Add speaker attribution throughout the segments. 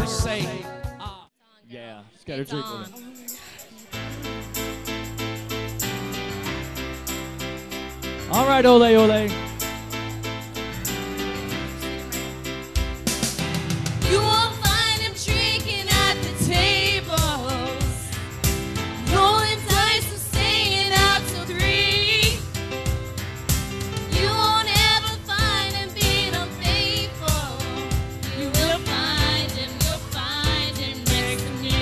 Speaker 1: say, yeah, she's got her drink with her. All right, ole, ole.
Speaker 2: You won't find him drinking at the tables, rolling dice and staying out till 3. You won't ever find him being unfaithful. You will find him next to me.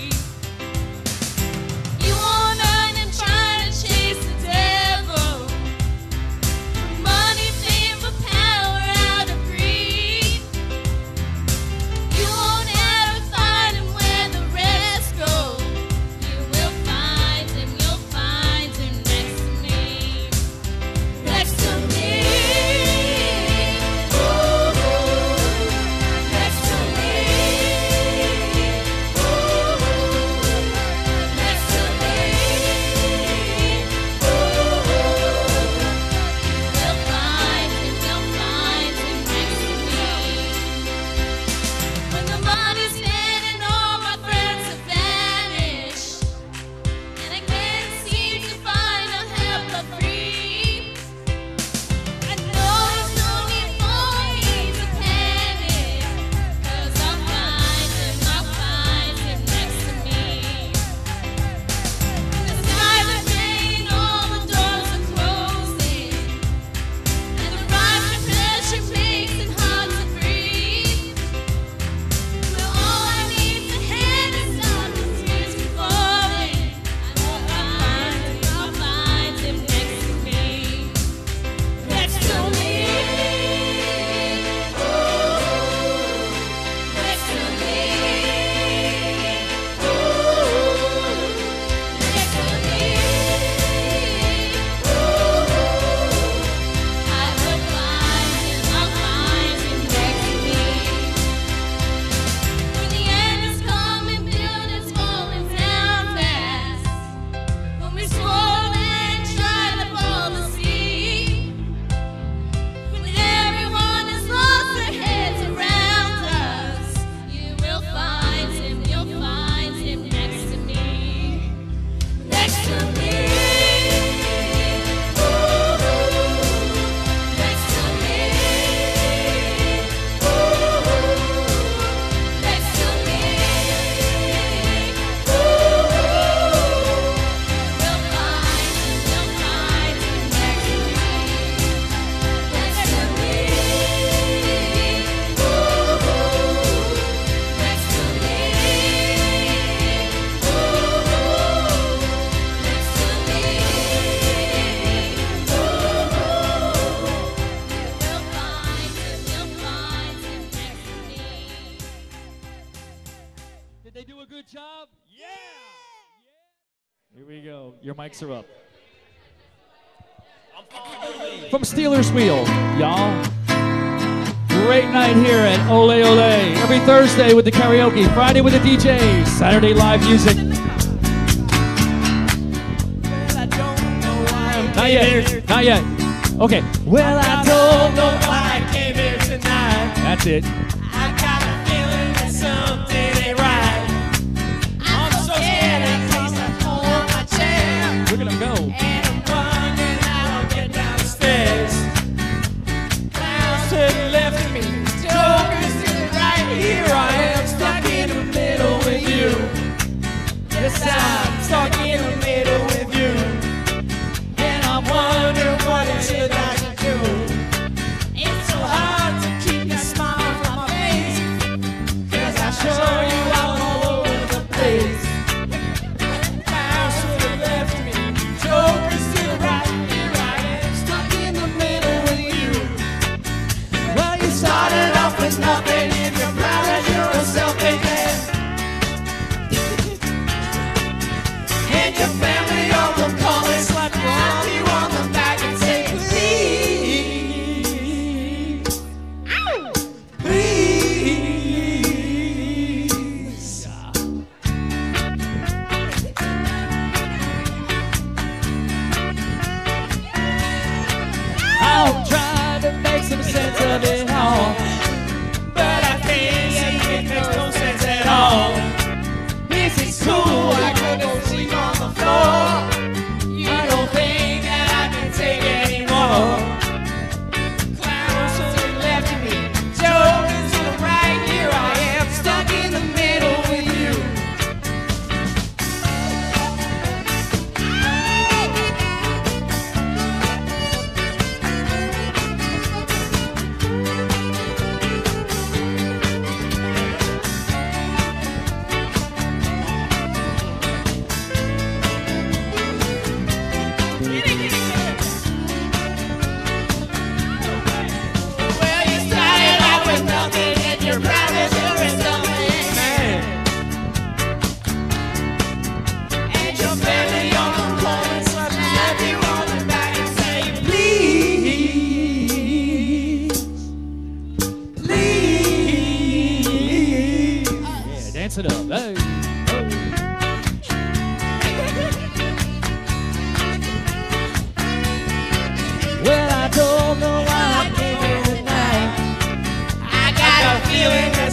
Speaker 2: You won't find him trying to chase the devil, money, fame, for power, out of greed. You won't ever find him where the rest go. You will find him, you'll find him next to me. Next to me. Ooh, next to me. Ooh, next to me. Ooh, you'll find him next to me. When the money's spent and all my friends have vanished, and I can't seem to find a help but free, I know there's no need for me to panic, 'cause I'll find him next to me. The skies are gray and all the doors are closing, and the rising pressure makes it hard to breathe. Well, all I need to hand is stop the tears from falling. I'll find him next to me. Next to me. Ooh, next to me. Ooh, next to me. Ooh, I'll find him next to me. When the end is coming, buildings falling down fast. When we swallow and try to fall asleep. When everyone has lost their heads around us, you will find him, you'll find him next to me. Next to me. Ooh, next to me. Ooh, next to me. Ooh, you'll find him next to me. Next to me. Ooh, next to me. Ooh, next to me. Ooh, you'll find him next to me.
Speaker 1: Did they do a good job? Yeah! Here we go. Your mics are up. From Steelers Wheel, y'all. Great night here at Ole Ole. Every Thursday with the karaoke, Friday with the DJ, Saturday live music. Not yet. Not yet. Okay. Well, I don't know why I came here tonight. That's it.
Speaker 3: I got a feeling that something ain't right. I'm so scared in case I fall on my chair.
Speaker 1: Look at him go.
Speaker 3: And I'm wondering how I'll get down the stairs. Clowns to the left of me, jokers to the right. Here I am, stuck in the middle with you. Yes, I'm stuck in the middle with you. And I'm wondering what it is I should do. It's so hard to keep the smile from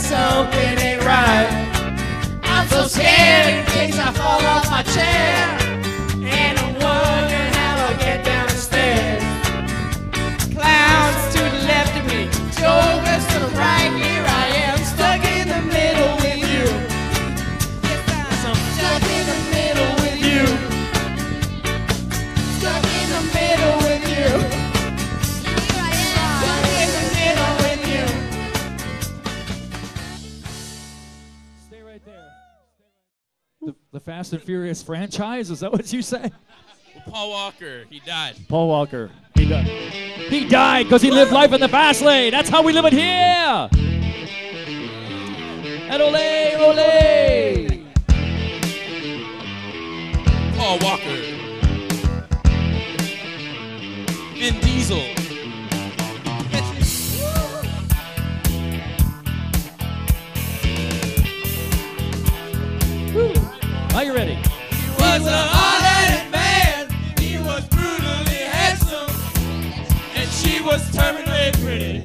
Speaker 3: something ain't right. I'm so scared in case I fall off my chair, and I'm wondering how I'll get down the stairs. Clowns to the left of me, jokers to the right. Here I am, stuck in the middle with you. Yes, I'm stuck in the middle with you. Stuck in the middle with you. Stuck in the middle with you.
Speaker 1: Stay right there. The Fast and Furious franchise, is that what you say?
Speaker 4: Paul Walker, he died.
Speaker 1: Paul Walker, he died. He died because he lived life in the fast lane. That's how we live it here. And ole, ole.
Speaker 4: Paul Walker. Vin Diesel.
Speaker 1: Are you ready?
Speaker 3: He was a hard-headed man. He was brutally handsome, and she was terminally pretty.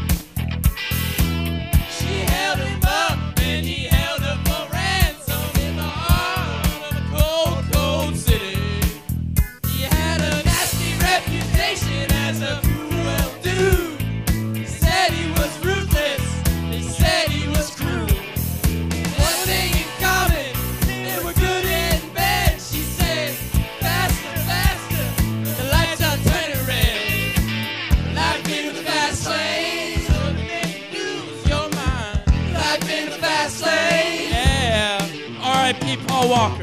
Speaker 3: She held him up, and he held her for ransom in the heart of a cold, cold city. He had a nasty reputation as a cruel dude. They said he was ruthless. They said he was cruel. One thing in common, they were good and bad. She said, faster, faster, the lights are turning red. Life in the fast lane, so to make you lose your mind. Life in the fast lane.
Speaker 4: Yeah. R.I.P. Paul Walker.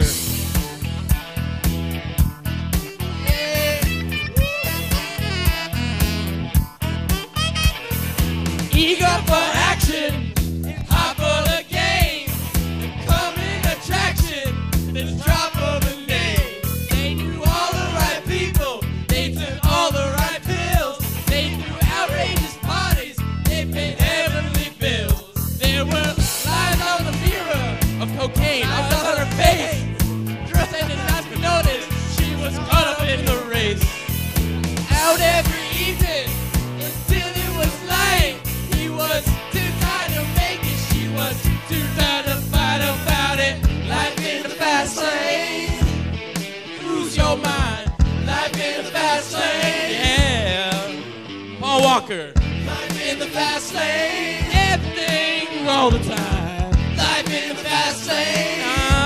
Speaker 3: Eager for action, hot for the game, the coming attraction, this drop of a name. They knew all the right people, they took all the right pills, they threw outrageous parties, they paid heavenly bills. There were lines on the mirror of cocaine all on her face. Dressed and not noticed, she was caught up in the race. Out every evening until it was light. He was too tired to make it. She was too tired to fight about it. Life in the fast lane. Lose your mind. Life in the fast lane.
Speaker 4: Yeah. Paul Walker.
Speaker 3: Life in the fast lane. Everything all the time. Life in the fast lane.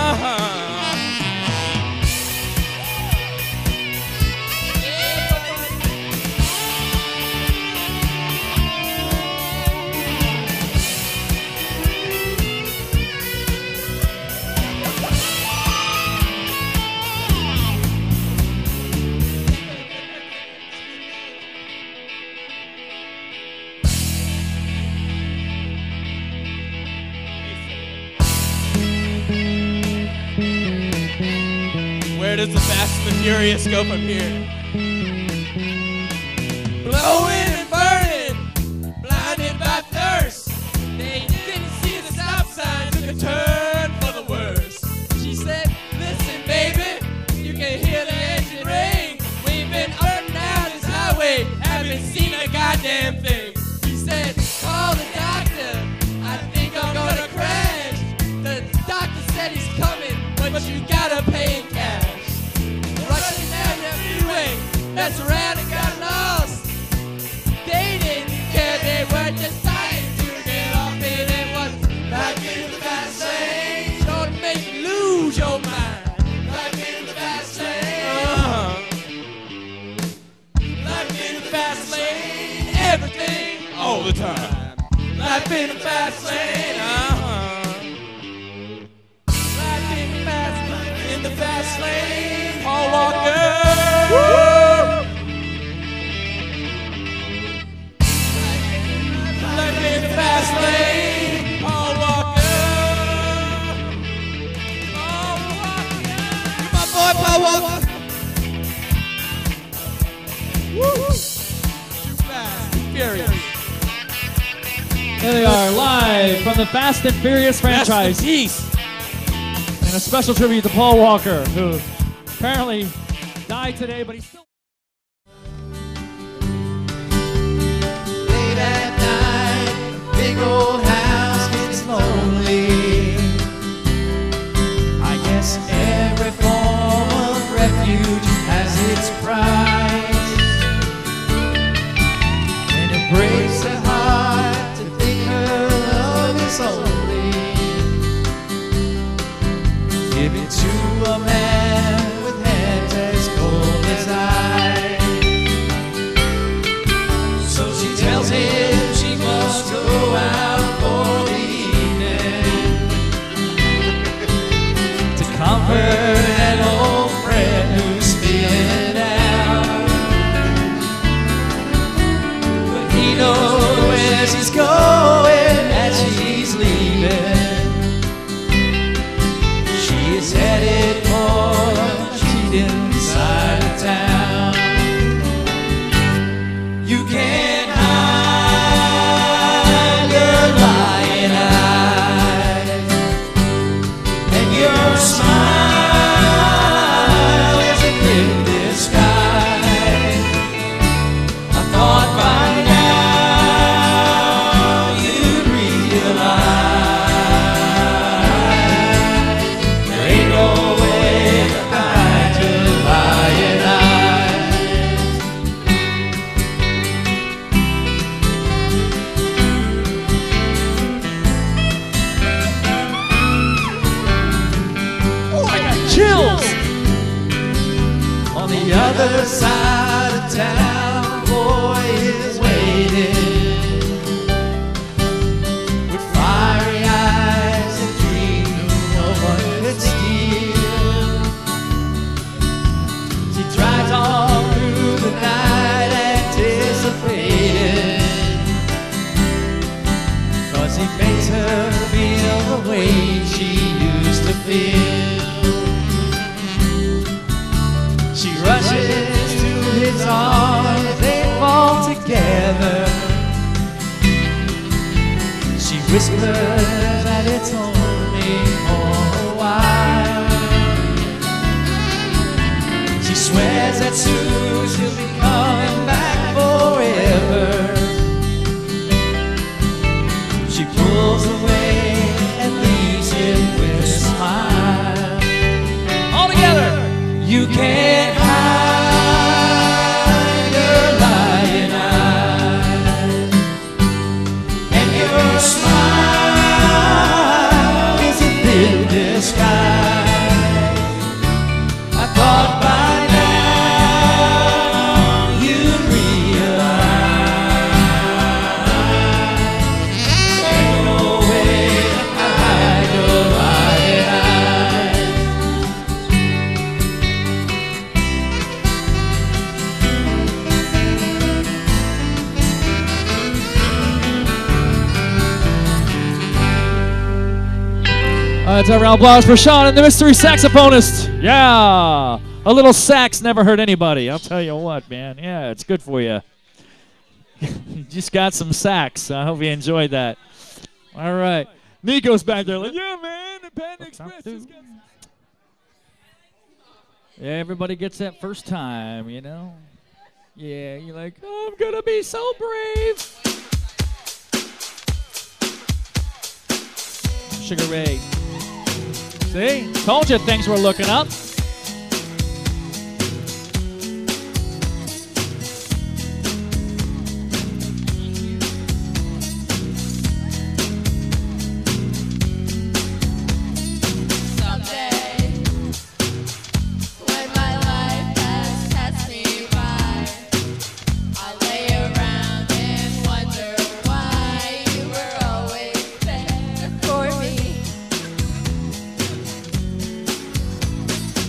Speaker 4: Where does the Fast and the Furious go from here?
Speaker 3: Blowing and burning, blinded by thirst. They didn't see the stop sign, took a turn for the worse. She said, listen baby, you can hear the engine ring. We've been up and down this highway, haven't seen a goddamn thing. He said, call the doctor, I think I'm gonna crash. The doctor said he's coming, but you gotta pay in cash. Rushing down the freeway, messed around and got lost. They didn't care, they were just trying to get off it. It was life in the fast lane, sure to make you lose your mind. Life in the fast lane. Life in the fast lane, everything
Speaker 4: All the time.
Speaker 3: Life in the fast lane. Life in the fast lane. In the fast lane.
Speaker 4: Paul Walker.
Speaker 3: Life in the fast lane.
Speaker 4: Paul Walker.
Speaker 3: Paul Walker. My boy Paul Walker. Too fast, too furious.
Speaker 1: There they are, live from the Fast and Furious franchise.
Speaker 4: Peace.
Speaker 1: And a special tribute to Paul Walker, who apparently died today, but he's still...
Speaker 3: Late at night, big old house gets whispers that it's only for a while. She swears that soon she'll be coming back forever. She pulls away and leaves him with a smile.
Speaker 1: All together.
Speaker 3: You can't hide your lying eyes, and your smile is a thin disguise. I thought by now you'd realize there's no way to hide your lying eyes.
Speaker 1: Let's have a round of applause for Sean and the mystery saxophonist. Yeah. A little sax never hurt anybody. I'll tell you what, man. Yeah, it's good for you. You just got some sax. I hope you enjoyed that. All right. Nico's back there like, yeah, man. The Panda Express just got some. Yeah, everybody gets that first time, you know? Yeah, you're like, oh, I'm going to be so brave. Sugar Ray. See? Told you things were looking up.
Speaker 2: Someday, when my life has passed me by, I'll lay around and wonder why you were always there for me.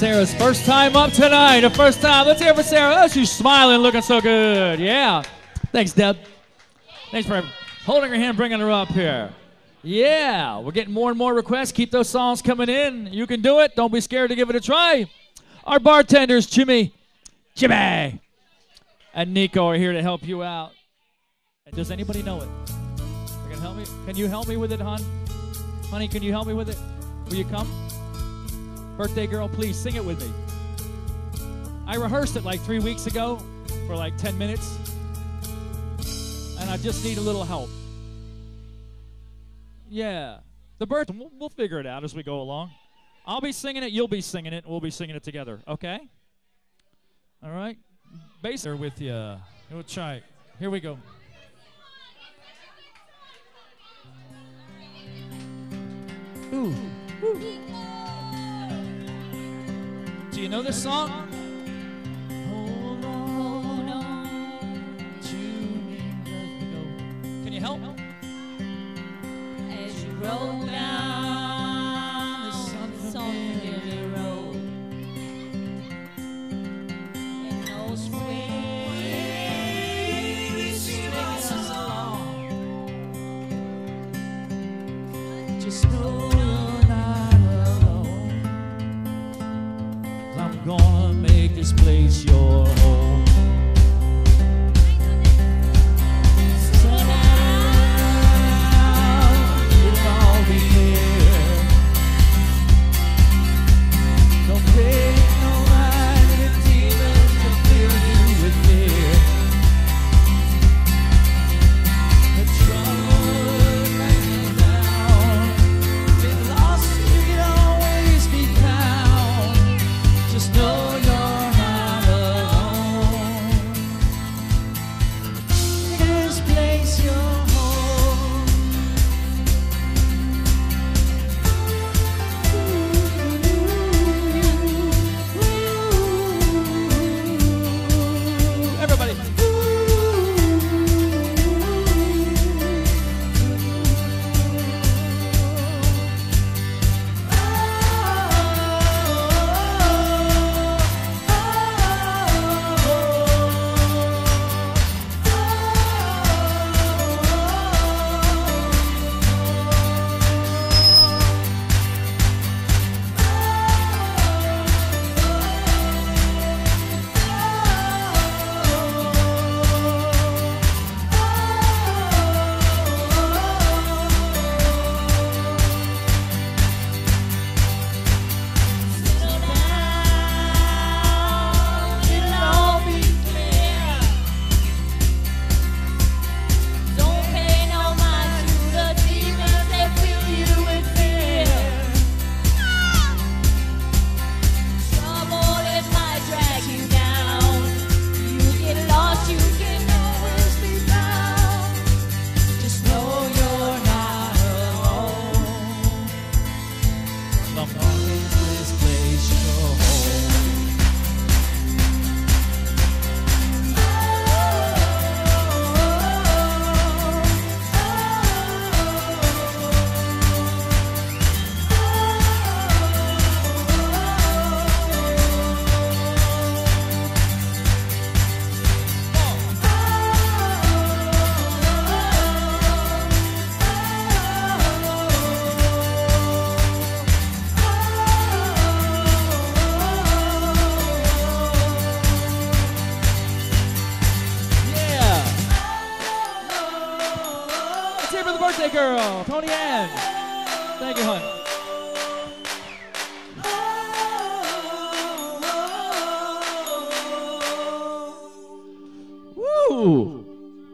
Speaker 1: Sarah's first time up tonight. The first time. Let's hear it for Sarah. Oh, she's smiling, looking so good. Yeah. Thanks, Deb. Thanks for holding her hand, bringing her up here. Yeah. We're getting more and more requests. Keep those songs coming in. You can do it. Don't be scared to give it a try. Our bartenders, Jimmy, and Nico are here to help you out. And does anybody know it? You can help me? Can you help me with it, hon? Honey, can you help me with it? Will you come? Birthday girl, please sing it with me. I rehearsed it like 3 weeks ago for like 10 minutes. And I just need a little help. Yeah. The birth, we'll figure it out as we go along. I'll be singing it, you'll be singing it, and we'll be singing it together, okay? All right? Bass there with you. We'll try it. Here we go. Ooh. Ooh. Do you know this song? Hold on to me. Can you help?
Speaker 2: As you roll down the sunfamiliar road, and those waves swing us along,
Speaker 1: Just know you're not alone. I'm gonna make this place your home. So now it'll all be clear. Don't pay no mind to the demons that fill you with fear. The trouble hanging down. Been lost, you can always be found. Just know you're not alone. This place your home. Everybody.
Speaker 2: it'll all be clear. Don't pay no mind to the demons that fill you with fear. Trouble that might drag you down. You get lost, you can always be found. Just know you're not alone.
Speaker 1: I'm gonna make this place your home. Yeah. Let's hear it for the birthday girl, Tony Ann. Thank you, hon. Woo!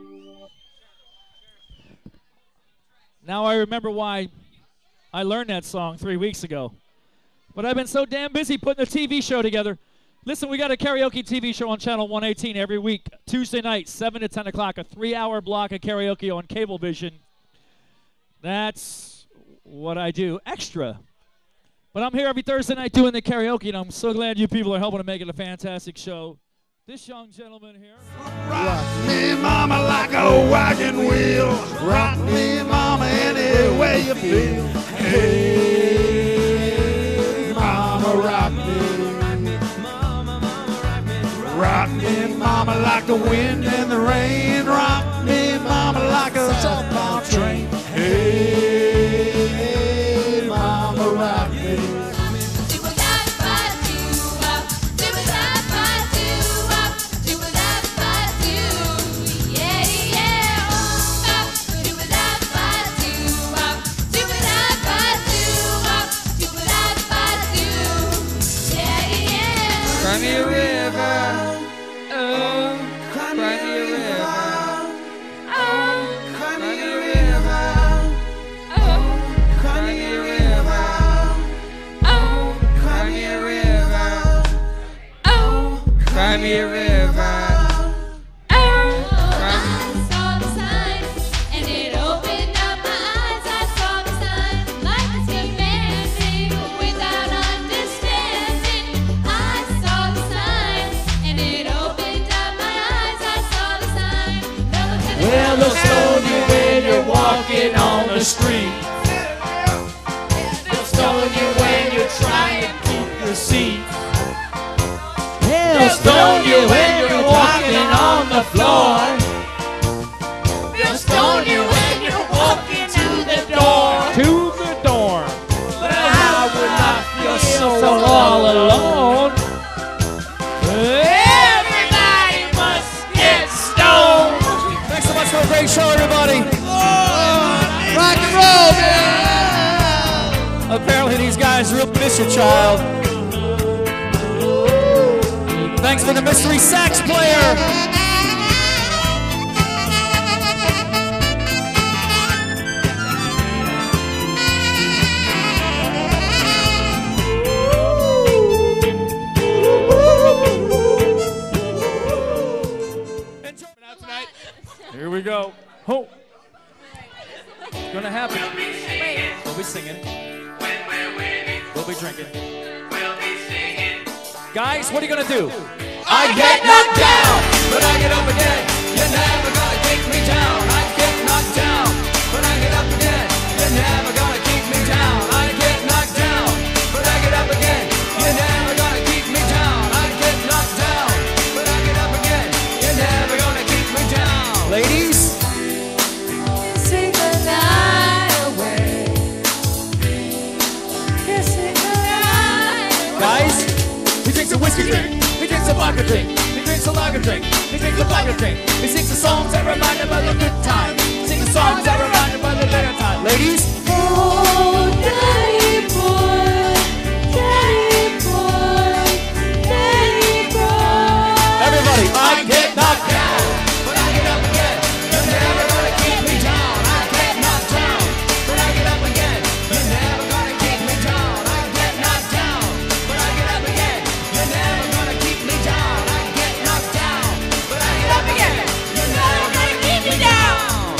Speaker 1: Now I remember why I learned that song 3 weeks ago. But I've been so damn busy putting a TV show together. Listen, we got a karaoke TV show on Channel 118 every week, Tuesday night, 7 to 10 o'clock, a 3-hour block of karaoke on Cablevision. That's what I do extra. But I'm here every Thursday night doing the karaoke, and I'm so glad you people are helping to make it a fantastic show. This young gentleman here.
Speaker 5: Rock me, mama, like a wagon wheel. Rock me, mama, any way you feel. Hey, mama, rock me. mama, like the wind and the rain. Rock me, mama, like a southbound train. Hey, mama, rock me.
Speaker 3: Cry me a river, oh, cry me a river, oh, cry me a river, oh, cry me a river, oh, cry me a river, oh, cry me a river, oh,
Speaker 2: I saw the sign, and it opened up my eyes. I saw the sign, life is commanding without understanding. I saw the sign, and it opened up my eyes. I saw the sign.
Speaker 3: well, they'll stone you when you're walking on the street. They'll stone you when you're trying to keep your seat. They'll stone you when you're walking on the floor. They'll stone you when you're walking to the door.
Speaker 1: To the door.
Speaker 3: But I would not feel so all alone. Everybody must get stoned.
Speaker 6: Thanks so much for a great show, everybody. Rock and roll, man. Apparently these guys really miss your child. Thanks for the mystery sax player.
Speaker 1: Here we go. Ho. It's gonna happen. We'll be singing. We'll be drinking. Guys, what are you gonna do?
Speaker 3: I get knocked down, but I get up again. You're never gonna keep me down. I get knocked down, but I get up again. You're never gonna keep me down. I get knocked down, but I get up again. You're never gonna keep me down. I get knocked down, but I get up again. You're never gonna keep me down.
Speaker 6: Ladies,
Speaker 2: Sing the night away. Kissing the night away.
Speaker 6: guys, he drinks a whiskey drink. He drinks a vodka drink. He drinks a lager drink. He drinks a vodka drink. He sings the songs that remind him of the good time. Sing the songs that remind him of the better time. Ladies,
Speaker 2: Oh, daddy boy, daddy boy, daddy boy.
Speaker 6: everybody, I get knocked down.
Speaker 3: Down, but I get up again. You're never gonna keep me down. I get knocked down, but I get up again. You're never gonna keep me down. I get knocked down, but I get up again. You're never gonna keep me down. I get knocked down, but I get up again. You're never gonna keep me down.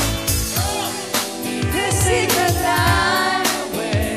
Speaker 2: Kissing the night away.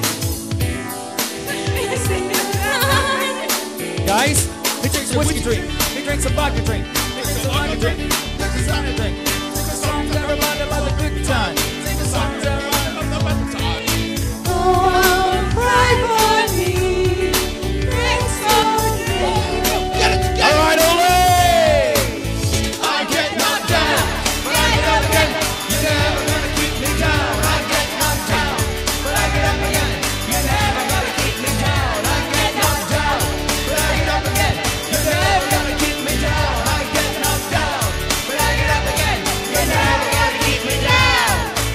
Speaker 2: Kissing the night.
Speaker 6: Guys, he drinks a whiskey drink. He drinks a vodka drink. He drinks a lager drink. He drinks a cider drink. Sing the songs that remind him of the good time. Sing the songs that remind him of the better time.
Speaker 2: Oh, cry for me. Thanks for me.
Speaker 6: All right, Ole!
Speaker 3: I get knocked down, but I get up again. You're never gonna keep me down. I get knocked down, but I get up again. You're never gonna keep me down. I get knocked down, but I get up again. You're never gonna keep me down. I get knocked down, but I get up again. You're never gonna keep me down.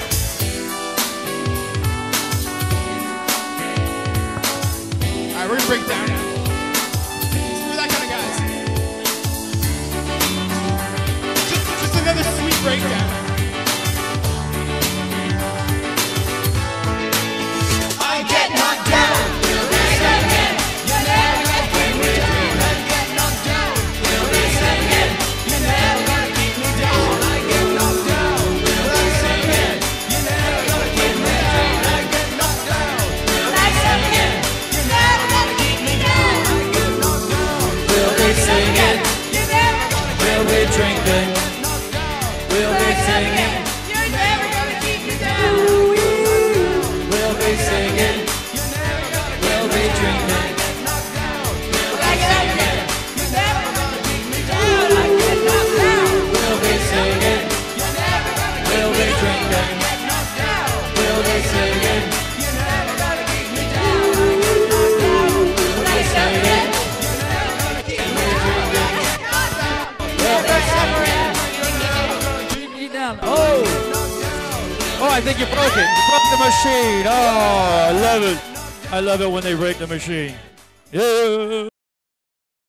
Speaker 1: I think you broke it. You broke the machine. Oh, I love it. I love it when they break the machine. Yeah.